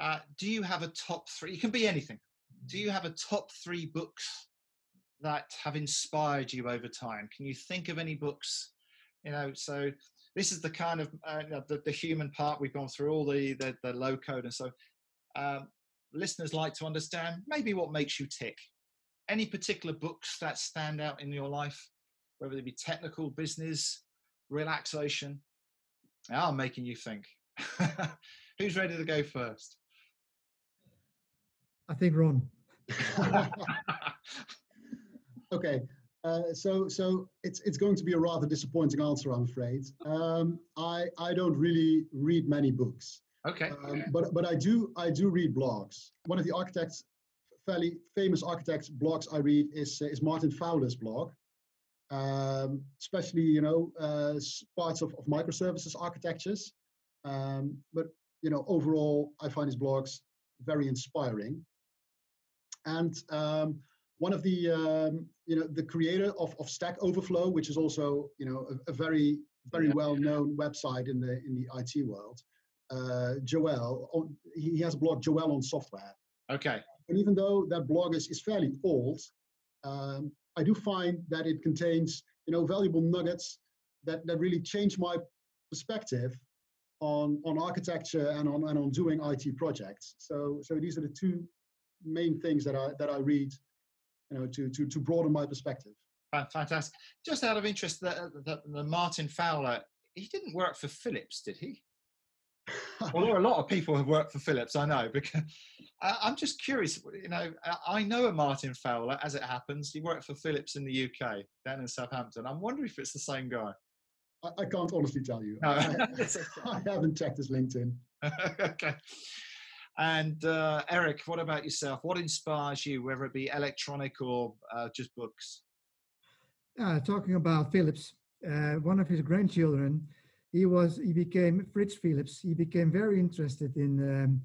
Do you have a top three? It can be anything. Do you have a top three books that have inspired you over time? Can you think of any books? So this is the kind of the human part. We've gone through all the low code, and so um, listeners like to understand maybe what makes you tick. Any particular books that stand out in your life, whether they be technical, business, relaxation? I'm making you think. Who's ready to go first? I think Ron. Okay, so it's going to be a rather disappointing answer, I'm afraid. I don't really read many books. Okay. But I do read blogs. One of the fairly famous architects' blogs I read is Martin Fowler's blog, especially parts of microservices architectures. But overall, I find his blogs very inspiring. And one of the creator of Stack Overflow, which is also a very well-known website in the IT world, Joel. He has a blog, Joel on Software. Okay. And even though that blog is fairly old, I do find that it contains valuable nuggets that really change my perspective on architecture and on doing IT projects. So these are the two main things that I read, to broaden my perspective. Fantastic. Just out of interest, the Martin Fowler, he didn't work for Philips, did he? Although a lot of people have worked for Philips, I know, because I'm just curious. I know a Martin Fowler, as it happens. He worked for Philips in the UK, down in Southampton. I'm wondering if it's the same guy. I can't honestly tell you. No. I haven't checked his LinkedIn. Okay. And Eric, what about yourself? What inspires you, whether it be electronic or just books? Talking about Philips, one of his grandchildren, he became Fritz Philips. He became very interested in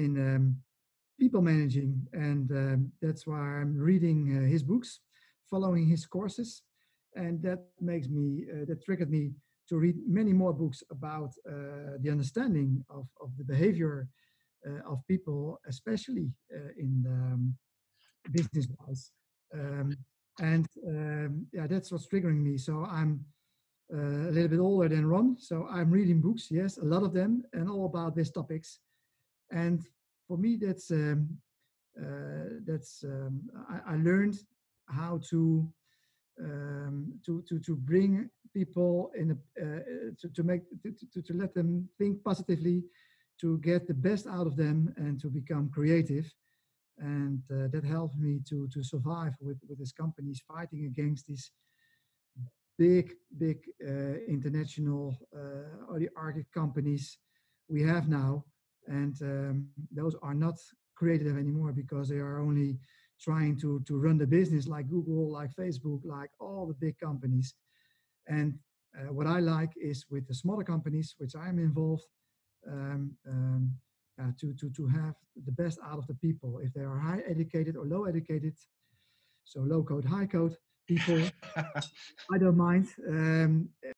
people managing, and that's why I'm reading his books, following his courses, and that triggered me to read many more books about the understanding of the behavior of people, especially in business-wise. That's what's triggering me. So I'm a little bit older than Ron, so I'm reading books, yes, a lot of them, and all about these topics. And for me, I learned how to bring people in to let them think positively, to get the best out of them, and to become creative. And that helped me to survive with these companies fighting against these big international oligarchic companies we have now. And those are not creative anymore, because they are only trying to run the business like Google, like Facebook, like all the big companies. And what I like is with the smaller companies, which I'm involved, to have the best out of the people, if they are high educated or low educated, so low code, high code people. I don't mind.